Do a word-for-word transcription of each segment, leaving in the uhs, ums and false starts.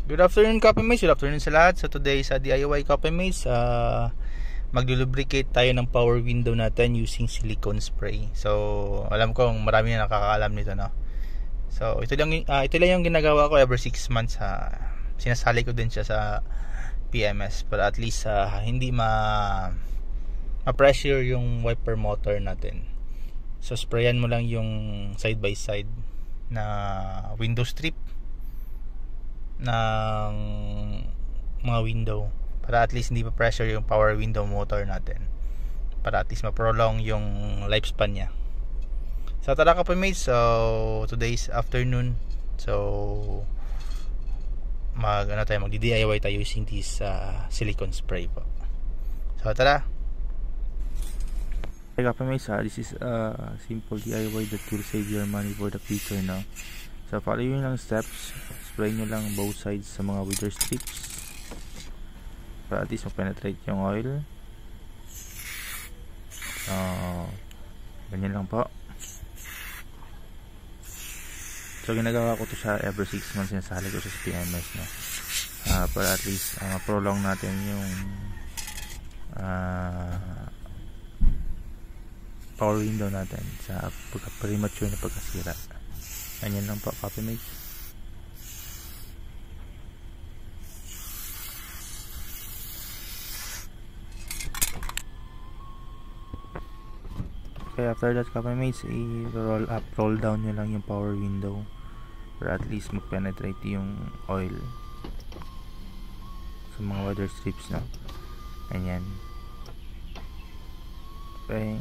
Good afternoon, Copy Mates. Good afternoon sa lahat. So today sa D I Y Copy Mates, uh, mag-lubricate tayo ng power window natin using silicone spray. So alam ko marami na nakakaalam nito, no? So ito lang, uh, ito lang yung ginagawa ko every six months. Uh, sinasali ko din siya sa P M S para at least uh, hindi ma ma-pressure yung wiper motor natin. So sprayan mo lang yung side by side na window strip ng mga window para at least hindi pa pressure yung power window motor natin, para at least ma-prolong yung lifespan niya. So tara ka po mates, so today's afternoon, so mag ano tayo, mag D I Y tayo using this uh, silicone spray po. So tara. Okay ka mates, uh, this is a uh, simple D I Y that will save your money for the future now. So follow yun lang steps. Spray nyo lang both sides sa mga wither strips para at least ma-penetrate yung oil. So ganyan lang po. So ginagawa ko to siya every six months, sinasali ko siya sa P M S, no? uh, para at least uh, prolong natin yung uh, power window natin sa pagka-premature na pagkasira. Ganyan lang po, Copy Mates. Okay, after that, Copy Mates, i-roll up, roll down nyo lang yung power window para at least mag-penetrate yung oil sa mga weather strips, no? Ganyan. Okay.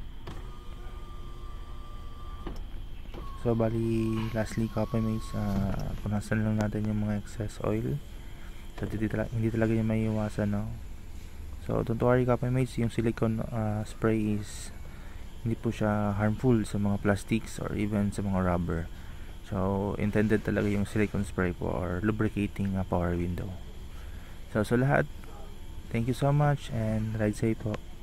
So, bali, lastly, Copy Mates, uh, punasan lang natin yung mga excess oil. So, hindi, tala hindi talaga yung may iwasan, no? So, don't worry, Copy Mates, yung silicone uh, spray is hindi po siya harmful sa mga plastics or even sa mga rubber. So, intended talaga yung silicone spray po or lubricating a power window. So, sa lahat, thank you so much and ride safe po.